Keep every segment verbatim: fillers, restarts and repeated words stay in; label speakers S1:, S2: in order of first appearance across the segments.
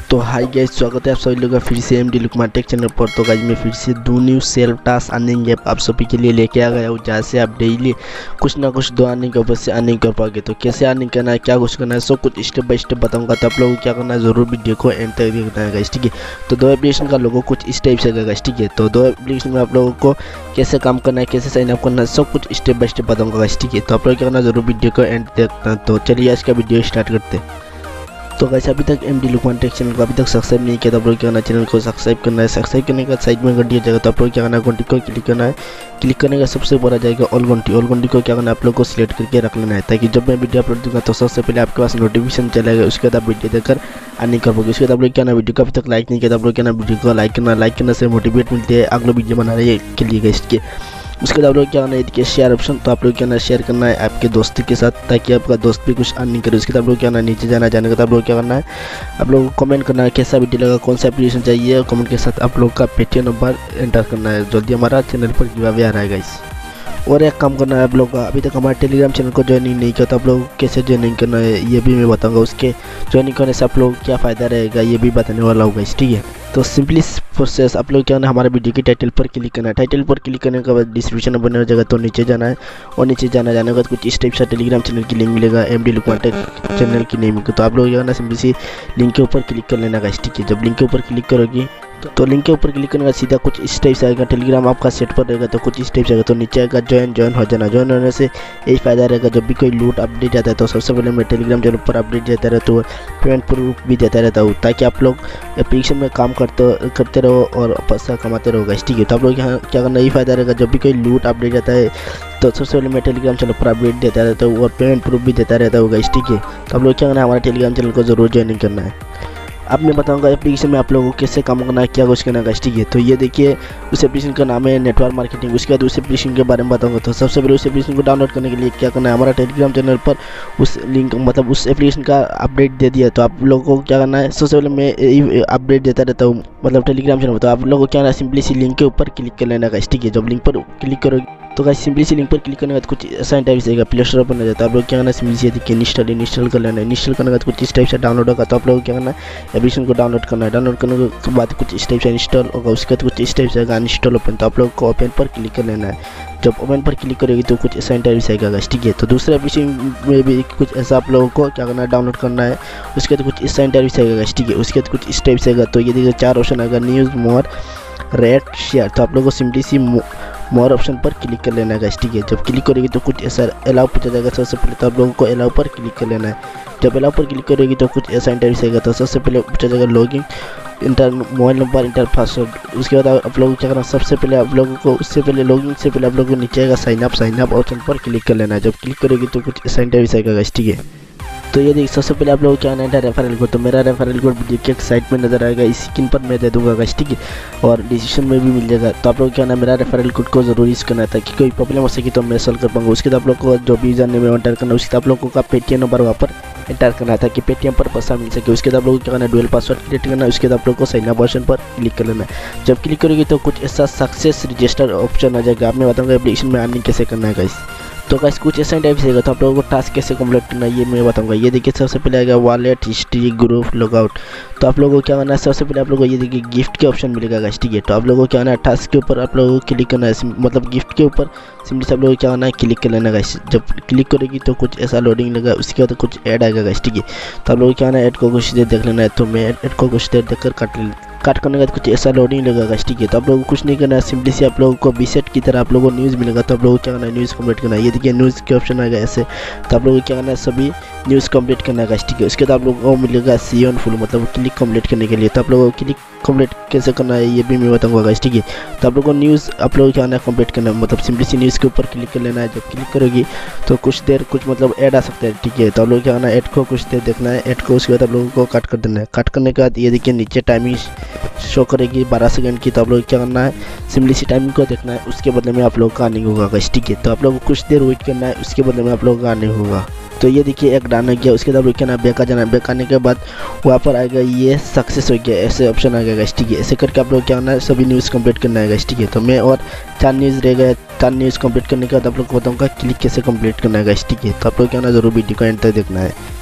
S1: तो hi guys, स्वागत है आप सभी लोगों का फिर से एमडी लुकमान टेक चैनल पर। तो गाइस मैं फिर से दो new self task earning app आप सभी के लिए लेके आ गया हूँ, जहाँ से आप डेली कुछ ना कुछ दो अर्निंग के ऊपर से अर्निंग कर पाओगे। तो कैसे अर्निंग करना है, क्या कुछ करना है, सब कुछ स्टेप बाय स्टेप बताऊंगा। तो आप लोगों को क्या करना है, जरूर वीडियो को एंड तक देखना है गाइस, ठीक है। तो दो एप्लीकेशन का लोगो कुछ इस टाइप से है गाइस, ठीक है। तो दो एप्लीकेशन में आप लोगों को कैसे काम करना है, कैसे साइन अप करना है, सब कुछ स्टेप बाय स्टेप बताऊंगा गाइस, ठीक है। तो आप लोग क्या करना, जरूर वीडियो को एंड देखना। तो चलिए आज का वीडियो स्टार्ट करते हैं। तो गाइस अभी तक एमडी लुकमान टेक चैनल को अभी तक सब्सक्राइब नहीं किया तो आप लोग क्या करना, चैनल को सब्सक्राइब करना है। सब्सक्राइब करने के बाद साइड में घंटी जाएगा, तो आप लोग क्या करना, घंटी को क्लिक करना है। क्लिक करने का सबसे ऊपर आ जाएगा ऑल घंटी। ऑल घंटी को क्या करना है, आप लोग को सिलेक्ट करके रख लेना है, ताकि जब मैं वीडियो अपलोड दूंगा तो सबसे पहले आपके पास नोटिफिकेशन चलेगा। उसके बाद आप वीडियो देखकर अर्निंग कर पाओगे। उसके बाद आप लोग क्या ना, वीडियो को अभी तक लाइक नहीं किया तो आप लोग क्या ना, वीडियो को लाइक करना। लाइक करने से मोटिवेट मिलती है अगला वीडियो बनाने के लिए गाइस, ठीक है। उसके बाद आप लोग क्या करना है, देखिए शेयर ऑप्शन, तो आप लोग क्या ना शेयर करना है आपके दोस्त के साथ, ताकि आपका दोस्त भी कुछ अर्निंग करे। उसके बाद आप लोग क्या ना, नीचे जाना जाने का आप लोग क्या करना है, आप लोग को कमेंट करना है कैसा वीडियो लगा, कौन सा एप्लीकेशन चाहिए, और कमेंट के साथ आप लोग का पेटीएम नंबर एंटर करना है। जल्दी हमारा चैनल पर गिव आ रहा है गाइस। और एक काम करना है आप लोग का, अभी तक हमारे टेलीग्राम चैनल को ज्वाइनिंग नहीं किया तो आप लोग कैसे ज्वाइनिंग करना है ये भी मैं बताऊंगा। उसके ज्वाइनिंग करने से आप लोग क्या फ़ायदा रहेगा ये भी बताने वाला होगा, ठीक है। तो सिंपली प्रोसेस आप लोग क्या करना है, हमारे वीडियो के टाइटल पर क्लिक करना है। टाइटल पर क्लिक करने के बाद डिस्क्रिप्शन में बने हो जाएगा, तो नीचे जाना है। और नीचे जाना जाने के बाद कुछ इस टाइप से टेलीग्राम चैनल की लिंक मिलेगा, एमडी लुकमान टेक चैनल की नेम को। तो आप लोग क्या करना, सिंपली सी लिंक के ऊपर क्लिक कर लेना गाइस, ठीक है। जब लिंक के ऊपर क्लिक करोगी तो लिंक के ऊपर क्लिक करने का सीधा कुछ इस टाइप से आएगा। टेलीग्राम आपका सेट पर रहेगा तो कुछ इस टाइप से आएगा। तो नीचे आएगा ज्वाइन ज्वाइन हो जाना। ज्वाइन होने से यही फायदा रहेगा, जब भी कोई लूट अपडेट आता है तो सबसे पहले मैं टेलीग्राम चैनल पर अपडेट देता रहता हूँ, पेमेंट प्रूफ भी देता रहता हूँ, ताकि आप लोग एप्लीकेशन में काम करते करते रहो और पैसा कमाते रहो गाइस, ठीक है। तो आप लोग यहाँ क्या करना, यही फायदा रहेगा, जब भी कोई लूट अपडेट आता है तो सबसे पहले मैं टेलीग्राम चैनल पर अपडेट देता रहता हूँ और पेमेंट प्रूफ भी देता रहता हूँ गाइस, ठीक है। तो आप लोग क्या करना है, हमारे टेलीग्राम चैनल को जरूर ज्वाइनिंग करना है। अब मैं बताऊंगा एप्लीकेशन में आप लोगों को कैसे काम करना है, क्या कुछ करना है, ठीक है। तो ये देखिए उस एप्लीकेशन का नाम है नेटवर्क मार्केटिंग। उसके बाद उस एप्लीकेशन के बारे में बताऊंगा। तो सबसे पहले उस एप्लीकेशन को डाउनलोड करने के लिए क्या करना है, हमारा टेलीग्राम चैनल पर उस लिंक मतलब उस एप्लीकेशन का अपडेट दे दिया। तो आप लोगों को क्या करना है, सबसे पहले मैं अपडेट देता रहता हूँ मतलब टेलीग्राम चैनल पर। तो आप लोगों को क्या करना है, सिंपली सी लिंक के ऊपर क्लिक कर लेना है, ठीक है। जब लिंक पर क्लिक करोगे तो गाइस सिंपली सी लिंक पर क्लिक करने के बाद कुछ ऐसा टाइप से प्ले स्टोर पर आ जाता है। आप लोग क्या करना है, सिंपली से देखिए इंस्टॉल इंस्टॉल कर लेना है। इंस्टॉल करने के बाद कुछ इस टाइप से डाउनलोड होगा। तो आप लोग क्या करना है, एप्लीकेशन को डाउनलोड करना है। डाउनलोड करने के बाद कुछ इस टाइप से इंस्टॉल होगा। उसके बाद कुछ इस टाइप से अनइंस्टॉल ओपन। तो आप लोग को ओपन पर क्लिक कर लेना है। जब ओपन पर क्लिक करेगी तो कुछ ऐसा टाइप से आएगा, ठीक है। तो दूसरे एप्लीकेशन में भी कुछ ऐसा आप लोगों को क्या करना है, डाउनलोड करना है। उसके बाद कुछ इस टाइप से आएगा, ठीक है। उसके बाद कुछ इस टाइप से आएगा। तो ये देखिए चार ऑप्शन आएगा, न्यूज़, मोर, रेट, शेयर। तो आप लोगों को सिंपली सी मोर ऑप्शन पर क्लिक कर लेना है, ठीक है। जब क्लिक करेगी तो कुछ ऐसा अलाउ पूछा जाएगा। सबसे पहले तो आप लोगों को अलाउ पर क्लिक कर लेना है। जब अलाउ पर क्लिक करेगी तो कुछ ऐसा इंटरव्यू आएगा। तो सबसे पहले पूछा जाएगा login, enter mobile number, enter password. उसके बाद आप लोग क्या करना, सबसे पहले आप लोगों को उससे पहले लॉगिन से पहले आप लोगों को नीचे आएगा sign up. Sign up option पर क्लिक कर लेना है। जब क्लिक करेगी तो कुछ ऐसा इंटरव्यू आएगा, ठीक है। तो ये देखिए सबसे पहले आप लोगों को क्या आना है, रेफरल कोड। तो मेरा रेफरल कोड वीडियो के साइट में नजर आएगा, स्क्रीन पर मैं दे दूंगा गाइस, ठीक है। और डिस्क्रिप्शन में भी मिल जाएगा। तो आप लोग क्या ना, मेरा रेफरल कोड को जरूर यूज करना है, ताकि कोई प्रॉब्लम हो सके तो मैं सॉल्व कर पाऊंगा। उसके बाद आप लोग को जो भी यूजर नेम एंटर करना है, उसके बाद आप लोगों का पेटीएम नंबर वहाँ पर एंटर करना है, ताकि पेटीएम पर पैसा मिल सके। उसके बाद आप लोगों को क्या करना है, डुअल पासवर्ड क्रिएट करना है। उसके बाद आप लोग को साइन अप ऑप्शन पर क्लिक कर लेना है। जब क्लिक करोगे तो कुछ ऐसा सक्सेस रजिस्टर ऑप्शन आ जाएगा। आपने बताऊंगा एप्लीकेशन में अर्निंग कैसे करना है गाइस। तो गाइस कुछ ऐसा टाइप से तो आप लोगों को टास्क कैसे कंप्लीट करना है ये मैं बताऊंगा। ये देखिए सबसे पहले आएगा वॉलेट, हिस्ट्री, ग्रुप, लॉगआउट। तो आप लोगों को क्या करना है, सबसे पहले आप लोगों को ये देखिए गिफ्ट के ऑप्शन मिलेगा गाइस, ठीक है। तो आप लोगों को क्या करना है, टास्क के ऊपर आप लोगों को क्लिक करना है, मतलब गिफ्ट के ऊपर सिंपली से आप लोगों को क्या करना है, क्लिक कर लेना गाइस। जब क्लिक करेगी तो कुछ ऐसा लोडिंग लगा। उसके बाद कुछ ऐड आएगा गाइस, ठीक है। तो आप लोगों को क्या करना है, ऐड को कुछ देर देख लेना है। तो मैं ऐड को कुछ देर देखकर काट काट करने के बाद कुछ ऐसा लोडिंग लगेगा, ठीक है। तो आप लोगों को कुछ नहीं करना है, सिंपली से आप लोगों को बीसेट की तरह आप लोगों को न्यूज़ मिलेगा। तो आप लोगों को क्या करना है, न्यूज़ कंप्लीट करना है। ये देखिए न्यूज़ के ऑप्शन आएगा ऐसे। तो आप लोगों को क्या करना है, सभी न्यूज़ कंप्लीट करना है, ठीक है। उसके बाद आप लोगों को मिलेगा सी ऑन फुल, मतलब क्लिक कंप्लीट करने के लिए। तो आप लोगों को क्लिक कंप्लीट कैसे करना है ये भी मैं बताऊंगा, ठीक है। तो आप लोगों को न्यूज़ आप लोगों को क्या करना है, कंप्लीट करना है, मतलब सिंपली सी न्यूज़ के ऊपर क्लिक कर लेना है। जब क्लिक करोगी तो कुछ देर कुछ मतलब ऐड आ सकता है, ठीक है। तो आप लोग क्या करना है, ऐड को कुछ देर देखना है, ऐड को। उसके बाद आप लोगों को कट कर देना है। कट करने के बाद ये देखिए नीचे टाइमिंग शो करेगी बारह सेकंड की। तो आप लोग क्या करना है, सिंपली सी टाइमिंग को देखना है। उसके बदले में आप लोग का अर्निंग होगा, ठीक है। तो आप लोग को कुछ देर वेट करना है, उसके बदले में आप लोग का अर्निंग होगा। तो ये देखिए एक डान हो गया। उसके बाद क्या ना, बैक आ जाना है। बैक आने के बाद वहाँ पर आएगा ये सक्सेस हो गया, ऐसे ऑप्शन आ गया, ठीक है। ऐसे करके आप लोग क्या करना है, सभी न्यूज़ कंप्लीट करना है, ठीक है। तो मैं और चार न्यूज़ रह गए। चार न्यूज़ कंप्लीट करने के बाद आप लोग को बताऊँगा क्लिक कैसे कंप्लीट करना है, ठीक है। तो आप लोग क्या ना, जरूर वीडियो को एंड तक देखना है।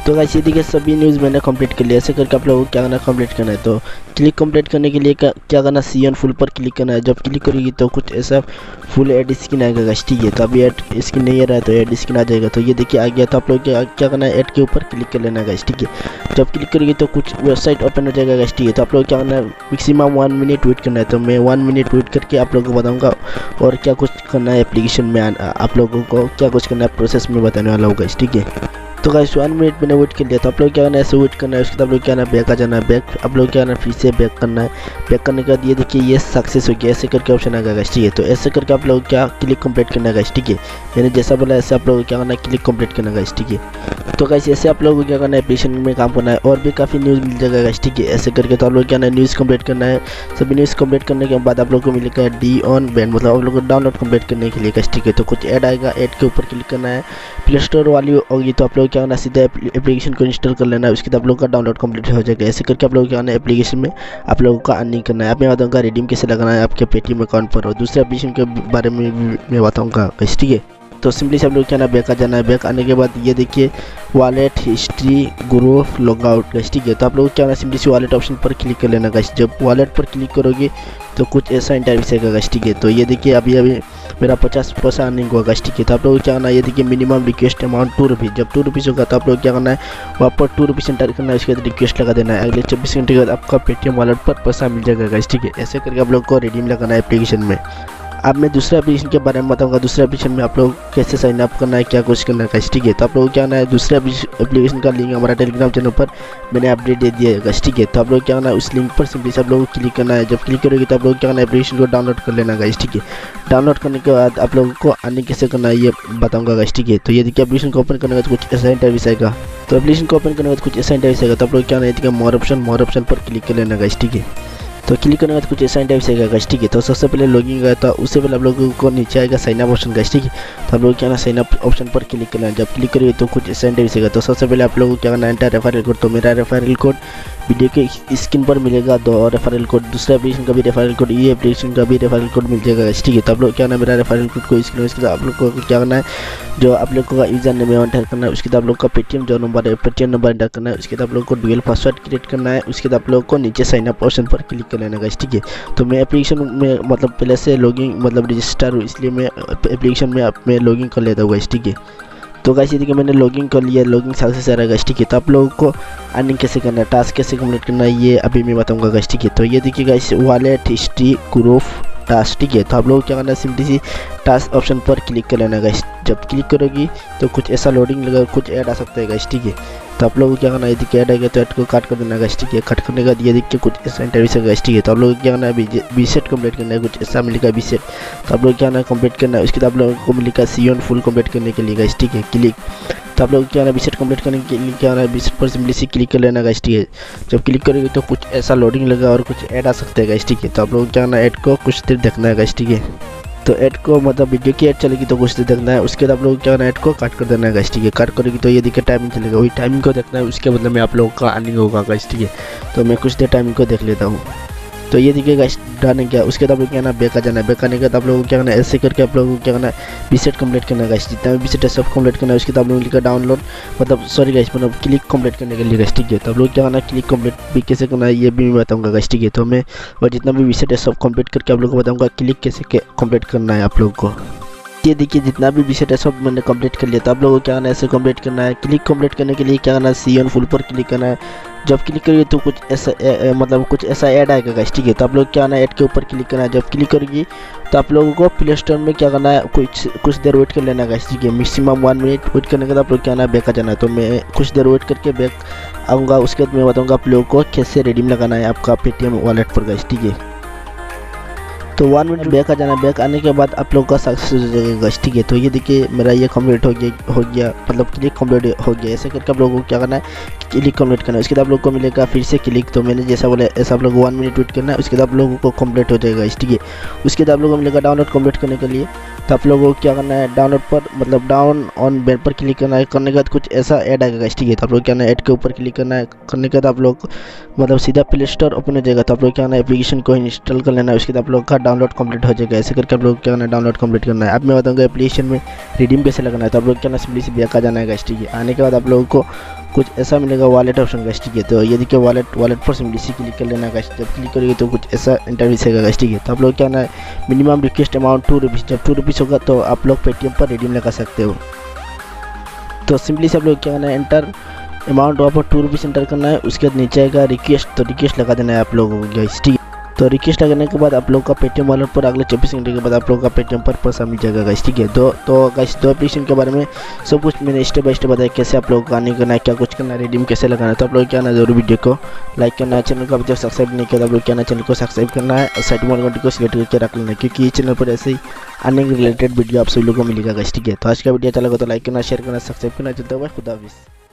S1: तो गाइस ये देखिए सभी न्यूज़ मैंने कंप्लीट कर लिया। ऐसे करके आप लोगों को क्या करना है, कंप्लीट करना है। तो क्लिक कंप्लीट करने के लिए क्या करना, सी ऑन फुल पर क्लिक करना है। जब क्लिक करेगी तो कुछ ऐसा फुल एड स्क्रीन आएगा गाइस, ठीक है। तो अभी एड स्क्रीन नहीं आ रहा है तो एड स्क्रीन आ जाएगा। तो ये देखिए आ गया। तो आप लोग क्या क्या करना है, एड के ऊपर क्लिक कर लेना है गाइस, ठीक है। जब क्लिक करेगी तो कुछ वेबसाइट ओपन हो जाएगा गाइस, ठीक है। तो आप लोग क्या करना है, मैक्सिमम वन मिनट वेट करना है। तो मैं वन मिनट वेट करके आप लोगों को बताऊँगा और क्या कुछ करना है एप्लीकेशन में, आप लोगों को क्या कुछ करना है प्रोसेस में बताने वाला होगा गाइस, ठीक है। तो गाइस वन मिनट मैंने वेट कर लिया। तो आप लोग क्या करना है, ऐसे वेट करना है। उसके बाद आप लोग क्या करना है, बैक आ जाना है। बैक आप लोग क्या करना है, फिर से बैक करना है। बैक करने के बाद ये देखिए ये सक्सेस हो गया, ऐसे करके ऑप्शन आएगा गाइस, ठीक है। तो ऐसे करके आप लोग क्या क्लिक कंप्लीट करना है गाइस, ठीक है। मैंने जैसा बोला ऐसे आप लोग क्या करना है, क्लिक कंप्लीट करना है गाइस, ठीक है। तो गाइस ऐसे आप लोगों को क्या करना है, एप्लीकेशन में काम करना है और भी काफ़ी न्यूज़ मिल जाएगा गाइस, ठीक है। ऐसे करके तो आप लोग क्या करना है, न्यूज़ कंप्लीट करना है। सभी न्यूज़ कंप्लीट करने के बाद आप लोग को मिलेगा डी ऑन बैन, मतलब आप लोग को डाउनलोड कंप्लीट करने के लिए गाइस, ठीक है। तो कुछ ऐड आएगा, ऐड के ऊपर क्लिक करना है। प्ले स्टोर वाली होगी तो आप लोग क्या करना है, सीधा एप्लीकेशन को इंस्टॉल कर लेना है। उसके बाद आप लोग का डाउनलोड कंप्लीट हो जाएगा। ऐसे करके आप लोग क्या करना है, एप्लीकेशन में आप लोगों का अर्निंग करना है। आप मैं बताऊँगा रिडीम कैसे लगाना है आपके पेटीएम अकाउंट पर, और दूसरे एप्लीकेशन के बारे में मैं बताऊँगा गाइस, ठीक है। तो सिंपली से आप लोग क्या ना बैक आ जाना है। बैक आने के बाद ये देखिए wallet history group log out guys, ठीक है। तो आप लोग क्या ना सिंपली से वॉलेट ऑप्शन पर क्लिक कर लेना गाइस। जब वॉलेट पर क्लिक करोगे तो कुछ ऐसा इंटरव्यूस आएगा गाइस, ठीक है। तो ये देखिए अभी अभी मेरा पचास परसेंट अर्निंग हुआ गाइस, ठीक है। तो आप लोग क्या करना है, ये देखिए minimum request amount two rupees. जब टू रुपीज़ होगा तो आप लोग क्या करना है, वहाँ पर टू रुपीज़ एंटर करना है। उसके बाद रिक्वेस्ट लगा देना है। अगले चौबीस घंटे के बाद आपका पेटीएम वॉलेट पर पैसा मिल जाएगा गाइस, ठीक है। ऐसे करके आप लोग को रिडीम लगाना है एप्लीकेशन में। अब मैं दूसरे एप्लीकेशन के बारे में बताऊंगा। दूसरे एप्लीकेशन में आप लोग कैसे साइन अप करना है, क्या कुछ करना है गाइस, ठीक है। तो आप लोग क्या करना है, दूसरे एप्लीकेशन का लिंक हमारा टेलीग्राम चैनल पर मैंने अपडेट दे दिया है गाइस, ठीक है। तो आप लोग क्या करना है, उस लिंक पर सिंपली से आप लोगों को क्लिक करना है। जब क्लिक करोगे तो आप लोग क्या करना है, एप्लीकेशन को डाउनलोड कर लेना गाइस, ठीक है। डाउनलोड करने के बाद आप लोगों को अर्निंग कैसे करना है ये बताऊंगा गाइस, ठीक है। तो ये देखिए एप्लीकेशन को ओपन करने के बाद कुछ ऐसा इंटरव्यूस आएगा। तो एप्लीकेशन को ओपन करने के बाद कुछ ऐसा इंटरव्यूस आएगा। तो आप लोग क्या करना है, मोर ऑप्शन मोर ऑप्शन पर क्लिक कर लेना गाइस, ठीक है। तो क्लिक करने के बाद कुछ ऐसा इंटरव्यूस आएगा गाइस, ठीक है। तो सबसे पहले लॉगिन गया था, उससे पहले आप लोगों को नीचे आएगा साइन अप ऑप्शन गाइस, ठीक है। तो आप लोग क्या ना साइन अप ऑप्शन पर क्लिक करना है। जब क्लिक करिए तो कुछ ऐसा इंटरव्यूस आएगा। तो सबसे पहले आप लोगों को क्या करना है, एंटर रेफरल कोड। तो मेरा रेफरल कोड वीडियो के स्क्रीन पर मिलेगा, दो और रेफरल कोड दूसरे एप्लीकेशन का भी रेफरल कोड, ये एप्लीकेशन का भी रेफरल कोड मिल जाएगा गाइस, ठीक है। तो आप लोग क्या ना मेरा रेफरल कोड को स्क्रीन इसके आप लोग को क्या करना है, जो आप लोग का यूजर नेम एंटर करना है। उसके बाद आप लोग का पेटीएम जो नंबर है पेटीएम नंबर एंटर करना है। उसके बाद आप लोग को डुअल पासवर्ड क्रिएट करना है। उसके बाद आप लोग को नीचे साइन अप ऑप्शन पर क्लिक कर लेना गाइस, ठीक है। तो मैं एप्लीकेशन में मतलब पहले से लॉगिन मतलब रजिस्टर हूँ, इसलिए मैं एप्लीकेशन में मैं लॉगिन कर लेता हूँ गाइस, ठीक है। तो गाइस ये देखिए मैंने लॉगिन कर लिया, लॉगिन सक्सेस आ रहा है गाइस, ठीक है। तो आप लोगों को अर्निंग कैसे करना है, टास्क कैसे कंप्लीट करना है ये अभी मैं बताऊंगा गाइस, ठीक है। तो ये देखिए guys wallet history group task, ठीक है। तो आप लोग क्या करना है, सिंपली सी टास्क ऑप्शन पर क्लिक कर लेना गाइस। जब क्लिक करोगी तो कुछ ऐसा लोडिंग लगा, कुछ ऐड आ सकता है गाइस, ठीक है। तो आप लोग को क्या करना है, यदि ऐड आएगा तो ऐड को काट कर देना गाइस, ठीक है। कट करने के बाद ये देख के कुछ ऐसा इंटरव्यू है गाइस, ठीक है। तो आप लोग क्या करना है, बी सेट कंप्लीट करना है, कुछ ऐसा मिलेगा बी सेट। तो आप लोग क्या करना है, कंप्लीट करना है। उसके बाद आप लोगों को मिलेगा सी ऑन फुल कंप्लीट करने के लिए गाइस, ठीक है, क्लिक। तो आप लोग क्या करना है, बी सेट कंप्लीट करने के लिए क्या करना है, बी सेट पर सिंपली से क्लिक कर लेना गाइस, ठीक है। जब क्लिक करोगे तो कुछ ऐसा लोडिंग लगा और कुछ ऐड आ सकता है गाइस, ठीक है। तो आप लोग क्या करना है, ऐड को कुछ देर देखना है गाइस, ठीक है। तो ऐड को मतलब वीडियो की ऐड चलेगी तो कुछ देर देखना है। उसके बाद आप लोग क्या करना है, ऐड को काट कर देना है गाइस, ठीक है। काट करेगी तो ये देखिए टाइमिंग चलेगा, वही टाइमिंग को देखना है। उसके बदले में आप लोगों का अर्निंग होगा गाइस, ठीक है। तो मैं कुछ देर टाइमिंग को देख लेता हूँ। तो ये देखिए गाइस डन क्या। उसके बाद आप लोग क्या ना बैक आ जाना है। बैक आने के बाद आप लोगों को क्या करना है, ऐसे करके आप लोगों को क्या करना है, बी सेट कंप्लीट करना है गाइस। जितना भी बी सेट है सब कंप्लीट करना है। उसके बाद आप लोग लिखा डाउनलोड मतलब सॉरी गाइस मतलब क्लिक कंप्लीट करने के लिए गाइस, ठीक है। तो आप लोग क्या करना है, क्लिक कंप्लीट भी कैसे करना है ये भी मैं बताऊंगा गाइस, ठीक है। तो मैं और जितना भी बी सेट है सब कंप्लीट करके आप लोगों को बताऊंगा क्लिक कैसे कंप्लीट करना है आप लोगों को। ये देखिए जितना भी विषय है सब मैंने कंप्लीट कर लिया। तो आप लोगों को क्या करना है, ऐसे कंप्लीट करना है। क्लिक कंप्लीट करने के लिए क्या करना है, सी ऑन फुल पर क्लिक करना है। जब क्लिक करिए तो कुछ ऐसा ए, ए, मतलब कुछ ऐसा ऐड आएगा गाइस, ठीक है। तो आप लोग क्या करना है, ऐड के ऊपर क्लिक करना है। जब क्लिक करेगी तो आप लोगों को प्ले स्टोर में क्या करना है, कुछ कुछ देर वेट कर लेना गाइस, ठीक है। मैक्सिमम वन मिनट वेट करने के बाद आप लोग क्या करना है, बैक आ जाना है। तो मैं कुछ देर वेट करके बैक आऊँगा। उसके बाद मैं बताऊँगा आप लोगों को कैसे रिडीम लगाना है आपका पेटीएम वॉलेट पर गाइस, ठीक है। तो वन मिनट बैक आ जाना। बैक आने के बाद आप लोगों का सक्सेस हो जाएगा, ठीक है। तो ये देखिए मेरा ये कंप्लीट हो गया हो गया मतलब क्लिक कंप्लीट हो गया। ऐसे करके आप लोगों को क्या करना है, क्लिक कंप्लीट करना है। उसके बाद आप लोगों को मिलेगा फिर से क्लिक। तो मैंने जैसा बोला ऐसा आप लोगों को वन मिनट वेट करना है। उसके बाद आप लोगों को कंप्लीट हो जाएगा, ठीक है। उसके बाद आप लोगों को मिलेगा डाउनलोड कंप्लीट करने के लिए। तो आप लोगों को क्या करना है, डाउनलोड पर मतलब डाउन ऑन बैन पर क्लिक करना है। करने के बाद कुछ ऐसा ऐड आएगा, ठीक है। तो आप लोग क्या करना है, ऐड के ऊपर क्लिक करना है। करने के बाद आप लोग मतलब सीधा प्ले स्टोर ओपन हो जाएगा। तो आप लोग क्या करना है, एप्लीकेशन को इंस्टॉल कर लेना है। उसके बाद आप लोग का डाउनलोड कंप्लीट हो जाएगा। ऐसे करके आप लोग क्या करना है, डाउनलोड कंप्लीट करना है। अब मैं बताऊँगा एप्लीकेशन में रिडीम कैसे लगना है। तो आप लोग क्या ना सिंपली से बैक आ जाना है गाइस, ठीक है। आने के बाद आप लोगों को कुछ ऐसा मिलेगा वॉलेट ऑप्शन गाइस, ठीक है। तो ये देखिए वॉलेट वॉलेट पर सिंपली से क्लिक कर लेना गाइस। जब क्लिक करेंगे तो कुछ ऐसा इंटरव्यूस आएगा गाइस, ठीक है। तो आप लोग क्या ना minimum request amount two rupees, जब टू रुपीज़ होगा तो आप लोग पेटीएम पर रिडीम लगा सकते हो। तो सिंपली से आप लोग क्या करना है, एंटर अमाउंट वहाँ पर टू रुपीज़ एंटर करना है। उसके बाद नीचे आएगा रिक्वेस्ट, तो रिक्वेस्ट लगा देना है आप लोगों को गाइस, ठीक है। तो रिक्वेस्ट लगाने के बाद आप लोग का पेटीएम वॉलेट पर अगले चौबीस घंटे के बाद आप लोग का पेटीएम पर पैसा मिल जाएगा गाइस, ठीक है। दो तो गाइस दो एप्लीकेशन के बारे में सब कुछ मैंने स्टेप बाय स्टेप बताया, कैसे आप लोग का नहीं करना है, क्या कुछ करना है, रिडीम कैसे लगाना है। तो आप लोग क्या ना जरूर वीडियो को लाइक करना है, चैनल को अभी तक सब्सक्राइब नहीं किया तो आप लोग क्या ना चैनल को सब्सक्राइब करना है और साइड में घंटे को सिलेक्ट करके रख लेना है, क्योंकि ये चैनल पर ऐसे ही अन्य रिलेटेड वीडियो आप सभी लोगों को मिलेगा गाइस, ठीक है। तो आज का वीडियो अच्छा लगा तो लाइक करना, शेयर करना, सब्सक्राइब करना। चलता हुआ खुदा हाफिज़।